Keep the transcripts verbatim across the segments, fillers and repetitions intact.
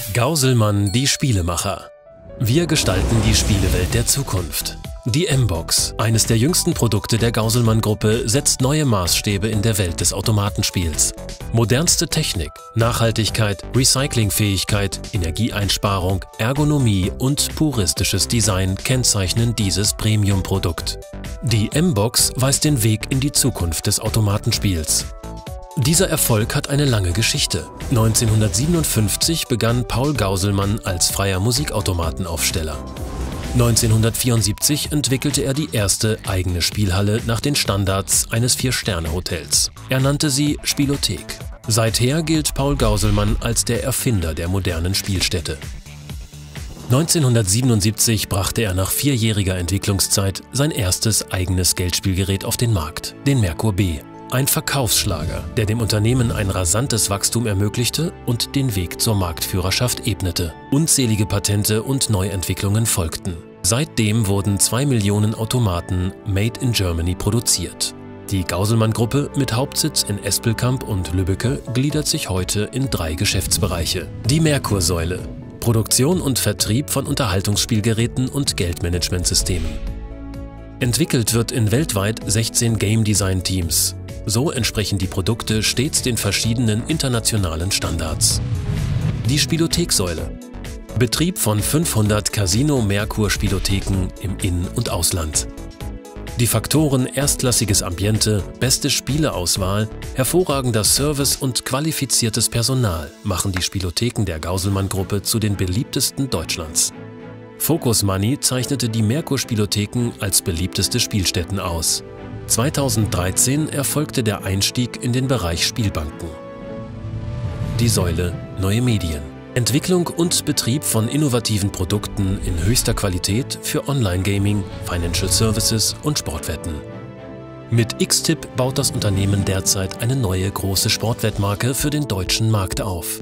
Gauselmann, die Spielemacher. Wir gestalten die Spielewelt der Zukunft. Die M-Box, eines der jüngsten Produkte der Gauselmann-Gruppe, setzt neue Maßstäbe in der Welt des Automatenspiels. Modernste Technik, Nachhaltigkeit, Recyclingfähigkeit, Energieeinsparung, Ergonomie und puristisches Design kennzeichnen dieses Premium-Produkt. Die M-Box weist den Weg in die Zukunft des Automatenspiels. Dieser Erfolg hat eine lange Geschichte. neunzehnhundertsiebenundfünfzig begann Paul Gauselmann als freier Musikautomatenaufsteller. neunzehnhundertvierundsiebzig entwickelte er die erste eigene Spielhalle nach den Standards eines Vier-Sterne-Hotels. Er nannte sie Spielothek. Seither gilt Paul Gauselmann als der Erfinder der modernen Spielstätte. neunzehnhundertsiebenundsiebzig brachte er nach vierjähriger Entwicklungszeit sein erstes eigenes Geldspielgerät auf den Markt, den Merkur B. Ein Verkaufsschlager, der dem Unternehmen ein rasantes Wachstum ermöglichte und den Weg zur Marktführerschaft ebnete. Unzählige Patente und Neuentwicklungen folgten. Seitdem wurden zwei Millionen Automaten Made in Germany produziert. Die Gauselmann-Gruppe mit Hauptsitz in Espelkamp und Lübbecke gliedert sich heute in drei Geschäftsbereiche. Die Merkur-Säule: Produktion und Vertrieb von Unterhaltungsspielgeräten und Geldmanagementsystemen. Entwickelt wird in weltweit sechzehn Game-Design-Teams. So entsprechen die Produkte stets den verschiedenen internationalen Standards. Die Spielotheksäule: Betrieb von fünfhundert Casino-Merkur-Spielotheken im In- und Ausland. Die Faktoren erstklassiges Ambiente, beste Spieleauswahl, hervorragender Service und qualifiziertes Personal machen die Spielotheken der Gauselmann-Gruppe zu den beliebtesten Deutschlands. Focus Money zeichnete die Merkur-Spielotheken als beliebteste Spielstätten aus. zweitausenddreizehn erfolgte der Einstieg in den Bereich Spielbanken. Die Säule Neue Medien: Entwicklung und Betrieb von innovativen Produkten in höchster Qualität für Online-Gaming, Financial Services und Sportwetten. Mit X-Tip baut das Unternehmen derzeit eine neue große Sportwettmarke für den deutschen Markt auf.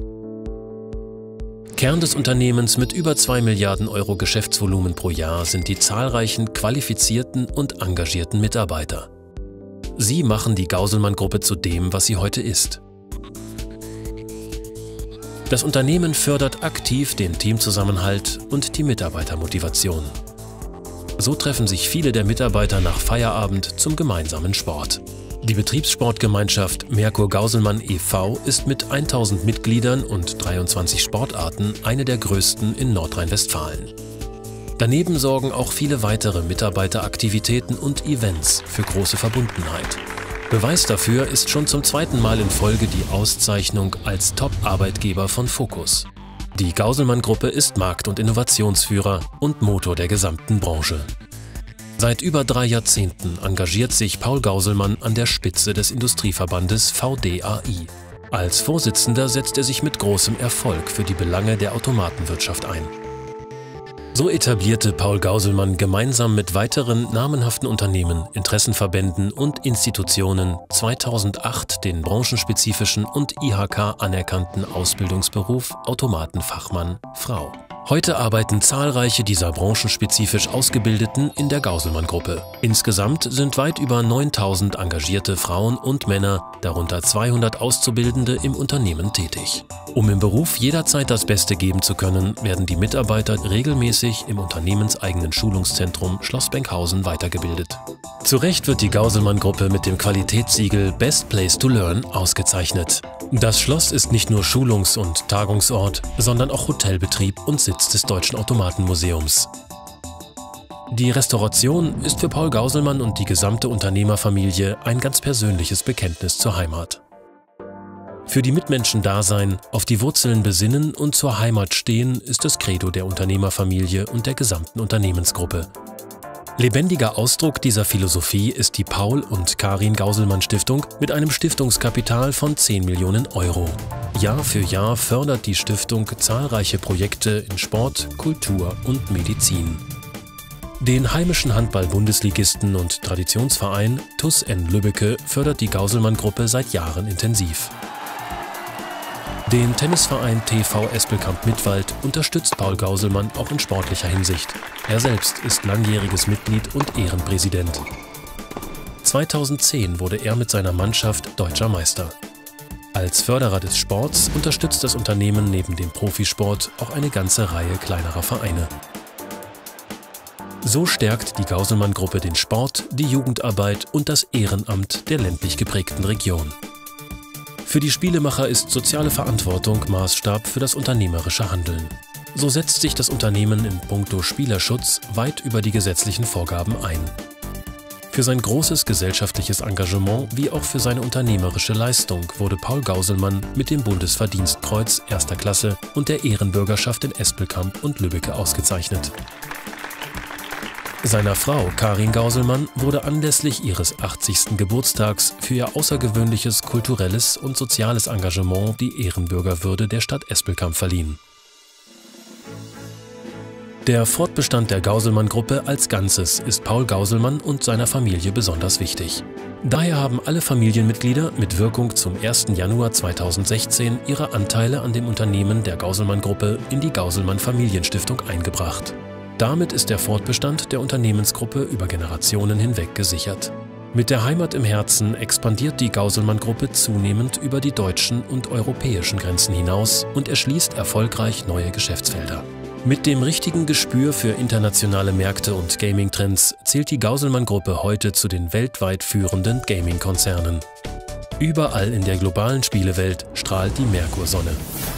Kern des Unternehmens mit über zwei Milliarden Euro Geschäftsvolumen pro Jahr sind die zahlreichen qualifizierten und engagierten Mitarbeiter. Sie machen die Gauselmann-Gruppe zu dem, was sie heute ist. Das Unternehmen fördert aktiv den Teamzusammenhalt und die Mitarbeitermotivation. So treffen sich viele der Mitarbeiter nach Feierabend zum gemeinsamen Sport. Die Betriebssportgemeinschaft Merkur Gauselmann e V ist mit tausend Mitgliedern und dreiundzwanzig Sportarten eine der größten in Nordrhein-Westfalen. Daneben sorgen auch viele weitere Mitarbeiteraktivitäten und Events für große Verbundenheit. Beweis dafür ist schon zum zweiten Mal in Folge die Auszeichnung als Top-Arbeitgeber von Focus. Die Gauselmann-Gruppe ist Markt- und Innovationsführer und Motor der gesamten Branche. Seit über drei Jahrzehnten engagiert sich Paul Gauselmann an der Spitze des Industrieverbandes V D A I. Als Vorsitzender setzt er sich mit großem Erfolg für die Belange der Automatenwirtschaft ein. So etablierte Paul Gauselmann gemeinsam mit weiteren namenhaften Unternehmen, Interessenverbänden und Institutionen zweitausendacht den branchenspezifischen und I H K anerkannten Ausbildungsberuf Automatenfachmann Frau. Heute arbeiten zahlreiche dieser branchenspezifisch Ausgebildeten in der Gauselmann-Gruppe. Insgesamt sind weit über neuntausend engagierte Frauen und Männer, darunter zweihundert Auszubildende, im Unternehmen tätig. Um im Beruf jederzeit das Beste geben zu können, werden die Mitarbeiter regelmäßig im unternehmenseigenen Schulungszentrum Schloss Benkhausen weitergebildet. Zu Recht wird die Gauselmann-Gruppe mit dem Qualitätssiegel Best Place to Learn ausgezeichnet. Das Schloss ist nicht nur Schulungs- und Tagungsort, sondern auch Hotelbetrieb und Sitz des Deutschen Automatenmuseums. Die Restauration ist für Paul Gauselmann und die gesamte Unternehmerfamilie ein ganz persönliches Bekenntnis zur Heimat. Für die Mitmenschen da sein, auf die Wurzeln besinnen und zur Heimat stehen, ist das Credo der Unternehmerfamilie und der gesamten Unternehmensgruppe. Lebendiger Ausdruck dieser Philosophie ist die Paul- und Karin Gauselmann Stiftung mit einem Stiftungskapital von zehn Millionen Euro. Jahr für Jahr fördert die Stiftung zahlreiche Projekte in Sport, Kultur und Medizin. Den heimischen Handball-Bundesligisten und Traditionsverein T U S N Lübbecke fördert die Gauselmann-Gruppe seit Jahren intensiv. Den Tennisverein T V Espelkamp-Mittwald unterstützt Paul Gauselmann auch in sportlicher Hinsicht. Er selbst ist langjähriges Mitglied und Ehrenpräsident. zweitausendzehn wurde er mit seiner Mannschaft Deutscher Meister. Als Förderer des Sports unterstützt das Unternehmen neben dem Profisport auch eine ganze Reihe kleinerer Vereine. So stärkt die Gauselmann-Gruppe den Sport, die Jugendarbeit und das Ehrenamt der ländlich geprägten Region. Für die Spielemacher ist soziale Verantwortung Maßstab für das unternehmerische Handeln. So setzt sich das Unternehmen in puncto Spielerschutz weit über die gesetzlichen Vorgaben ein. Für sein großes gesellschaftliches Engagement wie auch für seine unternehmerische Leistung wurde Paul Gauselmann mit dem Bundesverdienstkreuz erster Klasse und der Ehrenbürgerschaft in Espelkamp und Lübbecke ausgezeichnet. Seiner Frau Karin Gauselmann wurde anlässlich ihres achtzigsten Geburtstags für ihr außergewöhnliches kulturelles und soziales Engagement die Ehrenbürgerwürde der Stadt Espelkamp verliehen. Der Fortbestand der Gauselmann-Gruppe als Ganzes ist Paul Gauselmann und seiner Familie besonders wichtig. Daher haben alle Familienmitglieder mit Wirkung zum ersten Januar zweitausendsechzehn ihre Anteile an dem Unternehmen der Gauselmann-Gruppe in die Gauselmann-Familienstiftung eingebracht. Damit ist der Fortbestand der Unternehmensgruppe über Generationen hinweg gesichert. Mit der Heimat im Herzen expandiert die Gauselmann-Gruppe zunehmend über die deutschen und europäischen Grenzen hinaus und erschließt erfolgreich neue Geschäftsfelder. Mit dem richtigen Gespür für internationale Märkte und Gaming-Trends zählt die Gauselmann-Gruppe heute zu den weltweit führenden Gaming-Konzernen. Überall in der globalen Spielewelt strahlt die Merkur-Sonne.